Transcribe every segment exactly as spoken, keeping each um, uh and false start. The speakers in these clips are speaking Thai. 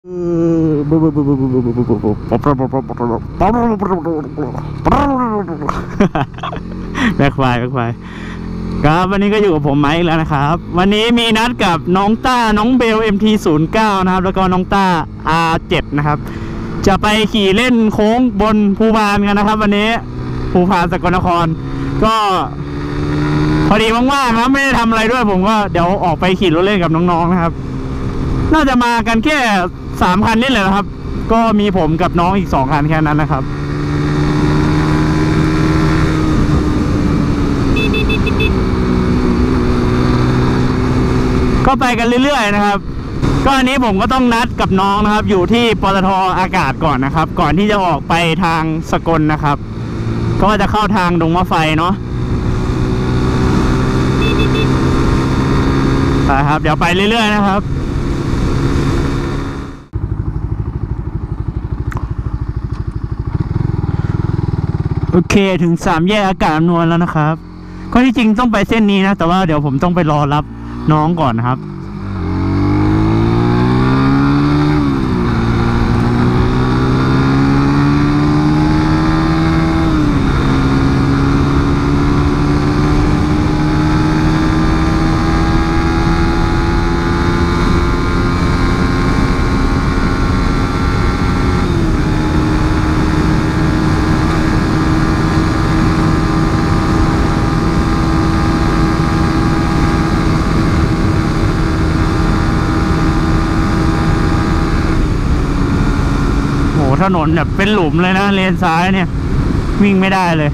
แบ็คไฟแบ็คไฟครับวันนี้ก็อยู่กับผมไมค์แล้วนะครับวันนี้มีนัดกับน้องต้าน้องเบล เอ็ม ที ศูนย์ เก้า นะครับแล้วก็น้องต้า อาร์ เจ็ด นะครับจะไปขี่เล่นโค้งบนภูพานกันนะครับวันนี้ภูพานสกลนครก็พอดีว่างๆครับไม่ได้ทำอะไรด้วยผมก็เดี๋ยวออกไปขี่รถเล่นกับน้องๆนะครับน่าจะมากันแค่สามคันนี่แหละนะครับก็มีผมกับน้องอีกสองคันแค่นั้นนะครับก็ไปกันเรื่อยๆนะครับก็อันนี้ผมก็ต้องนัดกับน้องนะครับอยู่ที่ปตท.อากาศก่อนนะครับก่อนที่จะออกไปทางสกลนะครับก็จะเข้าทางดงมะไฟเนาะไปครับเดี๋ยวไปเรื่อยๆนะครับโอเคถึงสามแยกอากาศอำนวยแล้วนะครับก็ที่จริงต้องไปเส้นนี้นะแต่ว่าเดี๋ยวผมต้องไปรอรับน้องก่อนนะครับถนนแบบเป็นหลุมเลยนะเลนซ้ายเนี่ยวิ่งไม่ได้เลย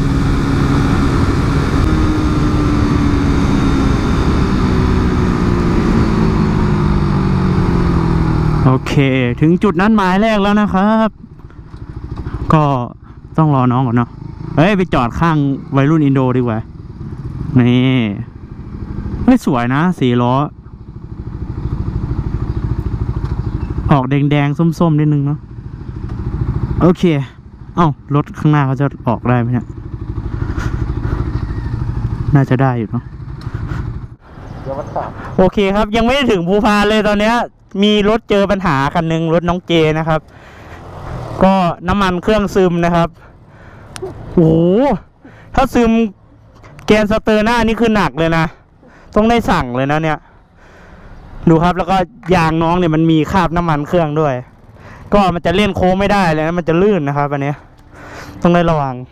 โอเคถึงจุดนั้นหมายแรกแล้วนะครับก็ต้องรอน้องก่อนเนาะเฮ้ยไปจอดข้างวัยรุ่นอินโดดีกว่านี่ไม่สวยนะสี่ล้อออกแดงๆส้มๆนิดนึงเนาะโอเคเอ้ารถข้างหน้าเขาจะออกได้ไหมเนี่ยน่าจะได้อยู่เนาะโอเคครับยังไม่ได้ถึงภูพานเลยตอนเนี้ยมีรถเจอปัญหาคันหนึ่งรถน้องเจนะครับก็น้ำมันเครื่องซึมนะครับโอ้โหถ้าซึมแกนสเตอร์หน้านี่คือหนักเลยนะต้องได้สั่งเลยนะเนี่ยดูครับแล้วก็ยางน้องเนี่ยมันมีคราบน้ำมันเครื่องด้วยก็มันจะเล่นโค้งไม่ได้เลยนะมันจะลื่นนะครับอันนี้ต้องได้ระวัง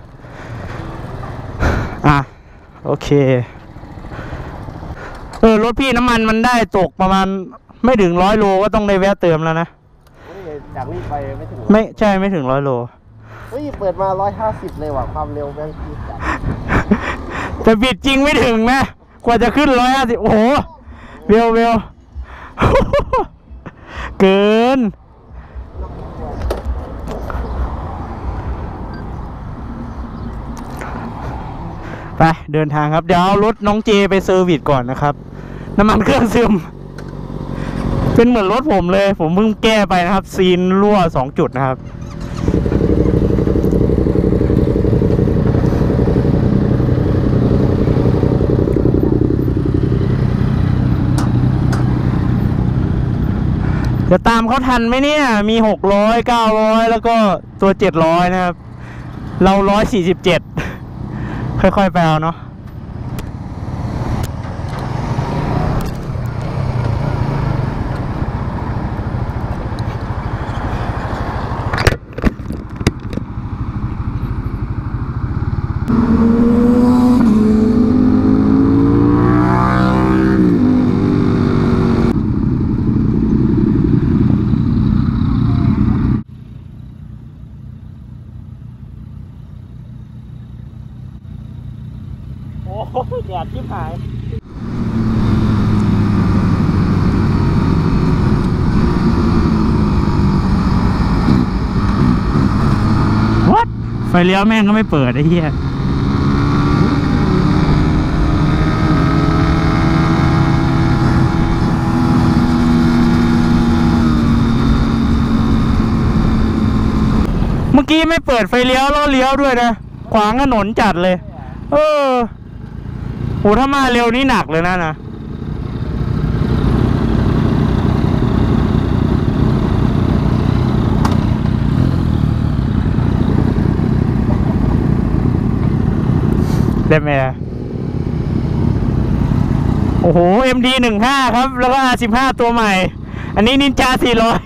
อ่ะโอเคเออรถพี่น้ำมันมันได้ตกประมาณไม่ถึงร้อยโลก็ต้องได้แวะเติมแล้วนะจากนี้ไปไม่ถึงไม่ใช่ไม่ถึงร้อยโลเฮ้ยเปิดมาร้อยห้าสิบเลยว่ะความเร็วแม่งพีดจัดแต่บิดจริงไม่ถึงนะกว่าจะขึ้นร้อยห้าสิบโอ้โหเบลเบลเกินไปเดินทางครับเดี๋ยวเอารถน้องเจไปเซอร์วิสก่อนนะครับน้ำมันเครื่องซึมเป็นเหมือนรถผมเลยผมเพิ่งแก้ไปนะครับซีนรั่วสองจุดนะครับจะตามเขาทันไหมเนี่ยมีหกร้อยเก้าร้อยแล้วก็ตัวเจ็ดร้อยนะครับเราร้อยสี่สิบเจ็ดค่อยๆไปเอาเนาะโอ้โหแดดชิบหายวัดไฟเลี้ยวแม่งก็ไม่เปิดไอ้เหี้ย เมื่อกี้ไม่เปิดไฟเลี้ยวล้อเลี้ยวด้วยนะขวางถนนจัดเลยเออโหถ้ามาเร็วนี่หนักเลยนะนะได้ไหมโอ้โห เอ็ม ดี หนึ่งห้า ครับแล้วก็ อาร์ สิบห้า ตัวใหม่อันนี้นินจาสี่ร้อย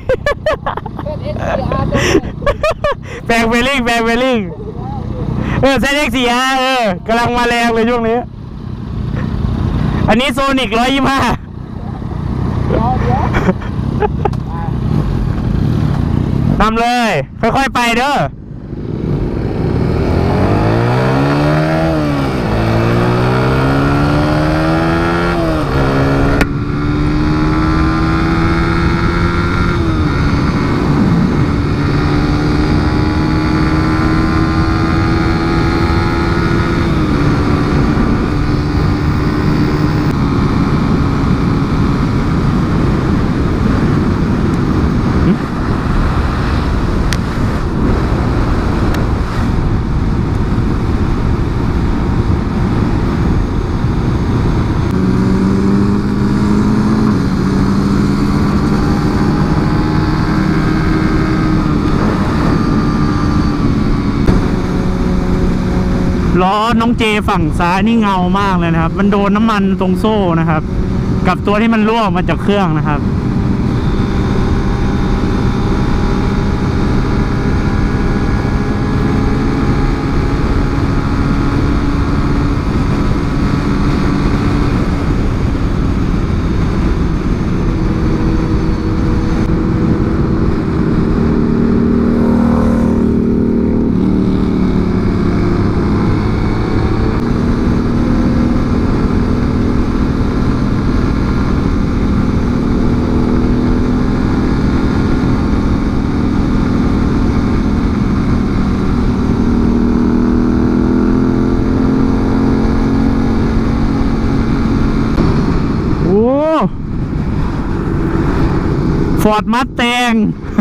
แปลงเวลลิ่งแปลงเวลลิ่งเออเซตเอ็กซ์ สี่ห้า เออกำลังมาแรงเลยช่วงนี้อันนี้โซนิกร้อยยี่สิบห้าทำเลยค่อยๆไปเด้อล้อน้องเจฝั่งซ้ายนี่เงามากเลยนะครับมันโดนน้ำมันตรงโซ่นะครับกับตัวที่มันรั่วมาจากเครื่องนะครับฟอร์ดมัสแตง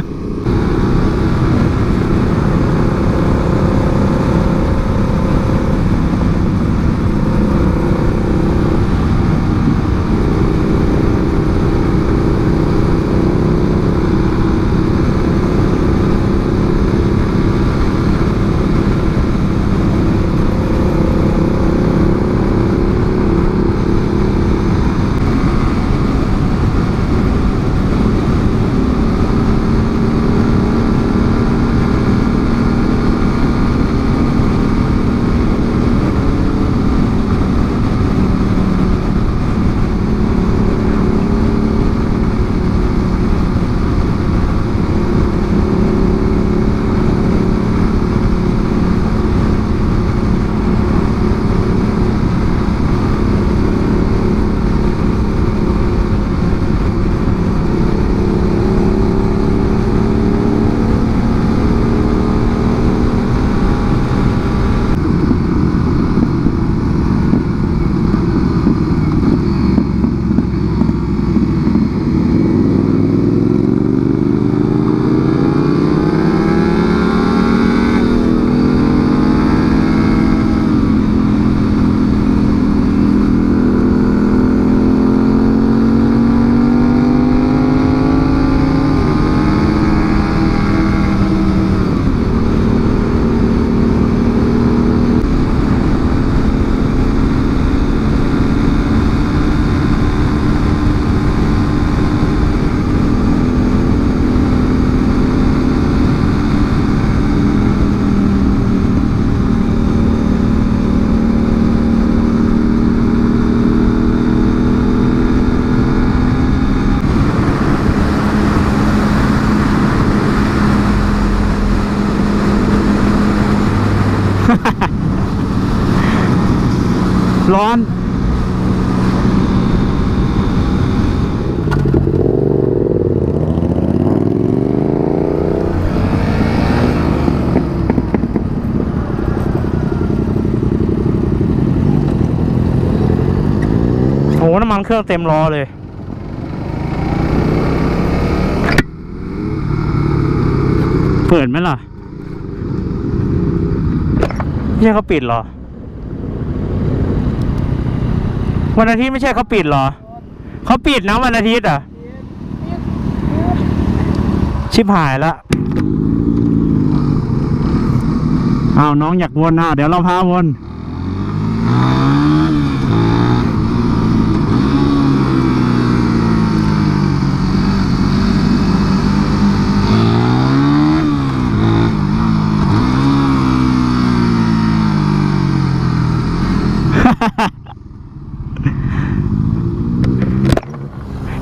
ร้อนโหน้ำมันเครื่องเต็มล้อเลยเปิดไหมล่ะไม่ใช่เขาปิดเหรอวันอาทิตย์ไม่ใช่เขาปิดเหรอเขาปิดนะวันอาทิตย์อ่ะชิบหายละอ้าวน้องอยากวนอ่ะเดี๋ยวเราพาวน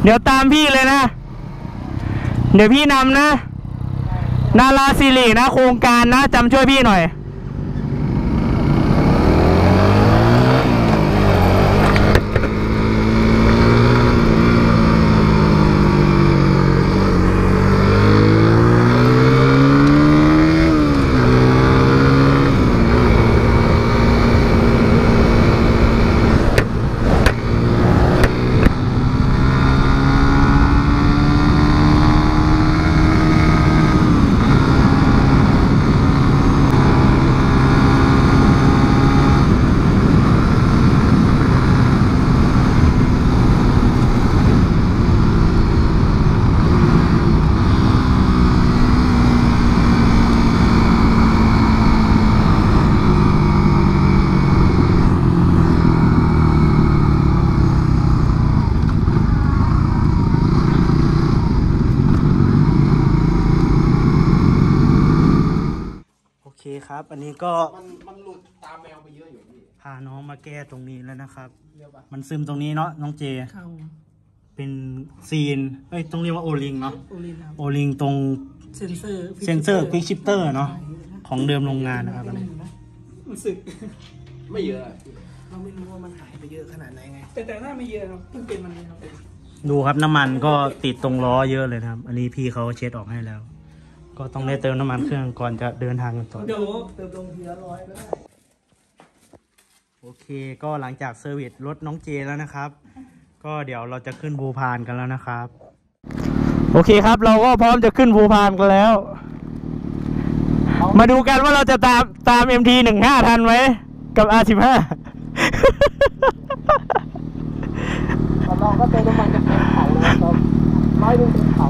เดี๋ยวตามพี่เลยนะ เดี๋ยวพี่นำนะ นาราสิรินะโครงการนะจำช่วยพี่หน่อยครับอันนี้ก็มันมันหลุดตามแมวไปเยอะอยู่พี่พาน้องมาแก้ตรงนี้แล้วนะครับมันซึมตรงนี้เนาะน้องเจเป็นซีนเอ้ยต้องเรียกว่าโอลิงเนาะโอลิงตรงเซนเซอร์เซนเซอร์ควิกชิปเตอร์เนาะของเดิมโรงงานนะครับรู้สึกไม่เยอะเราไม่รู้ว่ามันหายไปเยอะขนาดไหนไงแต่แต่น่าไม่เยอะครับเพิ่งเป็นมันนี้ครับดูครับน้ำมันก็ติดตรงล้อเยอะเลยครับอันนี้พี่เขาเช็ดออกให้แล้วก็ต้องได้เติมน้ำมันเครื่องก่อนจะเดินทางกันต่อเดี๋ยวเติมตรงทีละร้อยก็ได้โอเคก็หลังจากเซอร์วิสรถน้องเจแล้วนะครับก็เดี๋ยวเราจะขึ้นภูพานกันแล้วนะครับโอเคครับเราก็พร้อมจะขึ้นภูพานกันแล้วมาดูกันว่าเราจะตามตาม เอ็ม ที หนึ่งห้าทันไหมกับ อาร์ สิบห้าเราก็เติมน้ำมันกับเขาเลยครับร้อยหนึ่งเป็นเขา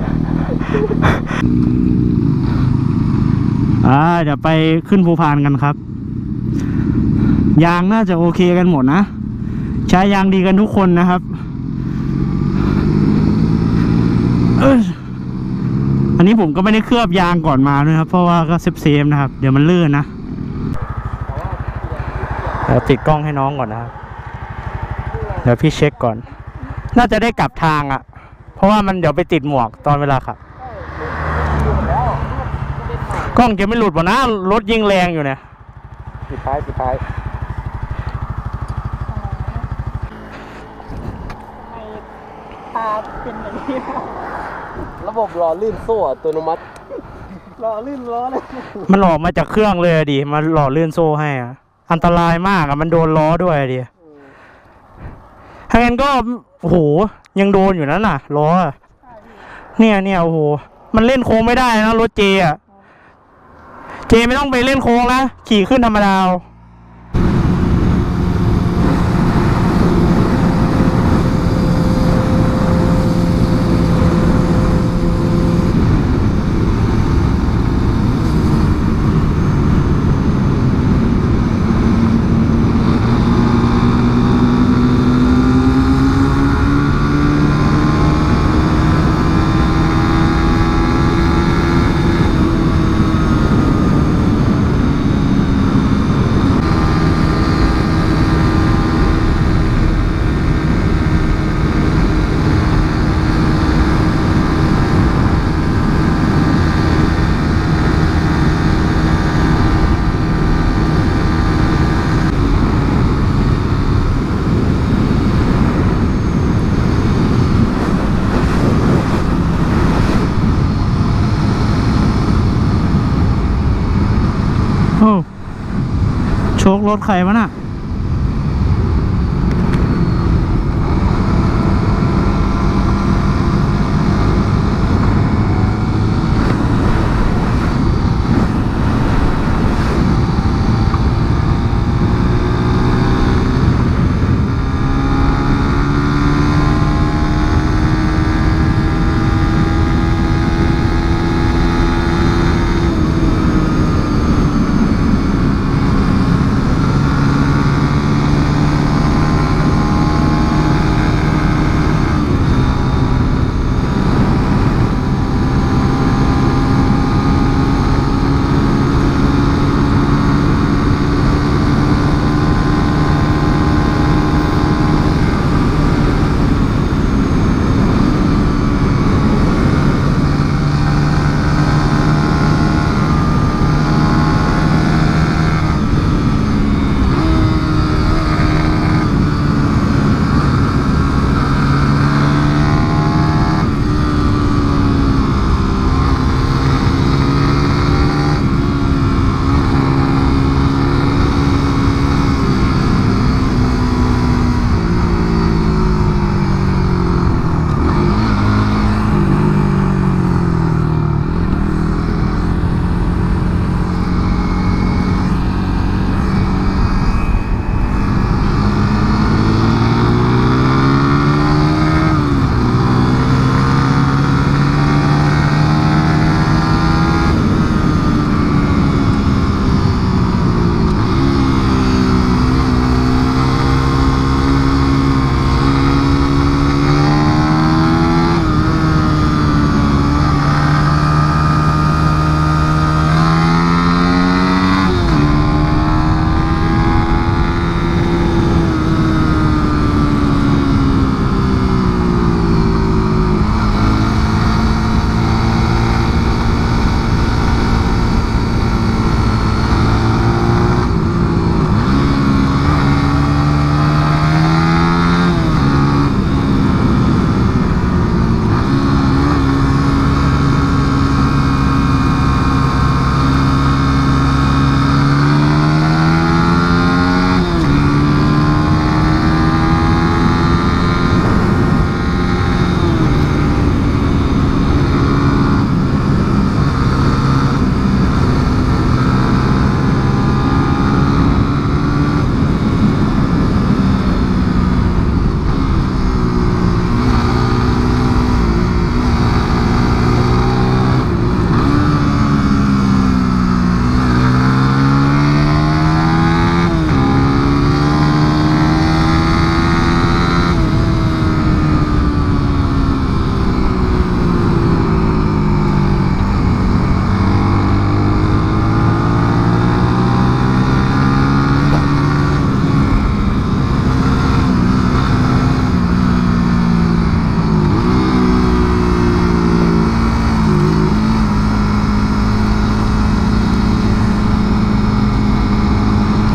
อ่าเดี๋ยวไปขึ้นภูพานกันครับยางน่าจะโอเคกันหมดนะใช้ยางดีกันทุกคนนะครับเอออันนี้ผมก็ไม่ได้เคลือบยางก่อนมาด้วยครับเพราะว่าก็เซฟเซฟนะครับเดี๋ยวมันลื่นนะเดี๋ยวติดกล้องให้น้องก่อนนะครับเดี๋ยวพี่เช็คก่อนน่าจะได้กลับทางอ่ะเพราะว่ามันเดี๋ยวไปติดหมวกตอนเวลาขับกล้องจะไม่หลุดวะนะรถยิงแรงอยู่เนี่ยปิดท้ายปิดท้ายทำไมตาเป็นแบบนี้ระบบหล่อลื่นโซ่อัตโนมัติหล่อลื่นล้อเลยมันออกมาจากเครื่องเลยดิมันหล่อลื่นโซ่ให้อ่ะอันตรายมากอ่ะมันโดนล้อด้วยดิถ้างั้นก็โอ้โหยังโดนอยู่นั่นน่ะล้อเนี่ยเนี่ยโอ้โหมันเล่นโค้งไม่ได้นะรถเจอ่ะเจไม่ต้องไปเล่นโค้งนะขี่ขึ้นธรรมดาโอ้โชครถใครวะน่ะ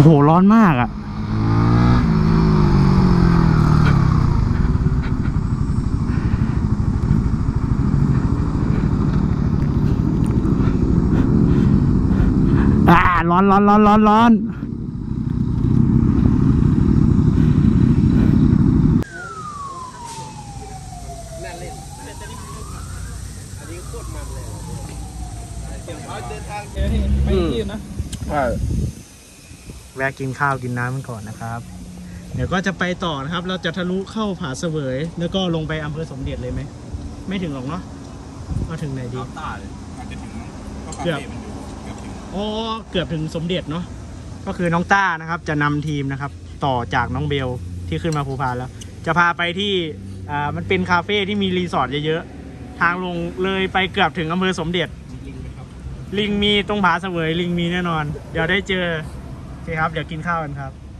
โหร้อนมากอ่ะอ่าร้อนร้อนร้อนร้อนร้อนน่าเล่นอันนี้โคตรมันเลยเดี๋ยวเขาเดินทางเจอที่ไม่ที่นะใช่แวะกินข้าวกินน้ำกันก่อนนะครับเดี๋ยวก็จะไปต่อนะครับเราจะทะลุเข้าผาเสวย แล้วก็ลงไปอำเภอสมเด็จเลยไหมไม่ถึงหรอกเนาะเอาถึงไหนดีเกือบอ๋อเกือบถึงสมเด็จเนาะก็คือน้องต้านะครับจะนำทีมนะครับต่อจากน้องเบลที่ขึ้นมาภูพานแล้วจะพาไปที่อ่ามันเป็นคาเฟ่ที่มีรีสอร์ทเยอะๆทางลงเลยไปเกือบถึงอำเภอสมเด็จลิงมีตรงผาเสวยลิงมีแน่นอนเดี๋ยวได้เจอโอเคครับเดี๋ยวกินข้าวกันครับ